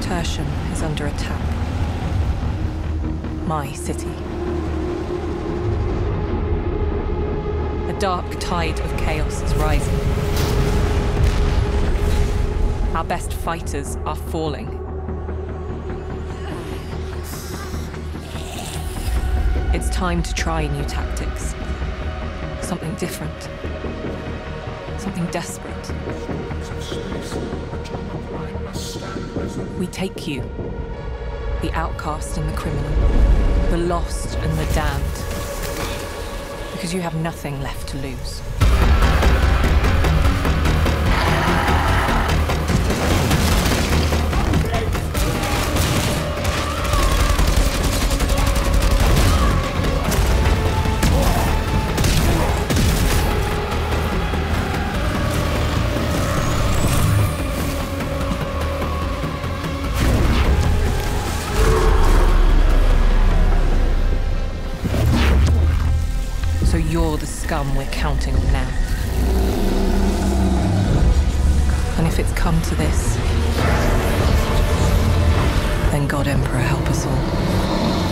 tertium is under attack. My city. A dark tide of chaos is rising. Our best fighters are falling. It's time to try new tactics. Something different. Something desperate. We take you, the outcast and the criminal, the lost and the damned, because you have nothing left to lose. You're the scum we're counting on now. And if it's come to this, then God Emperor help us all.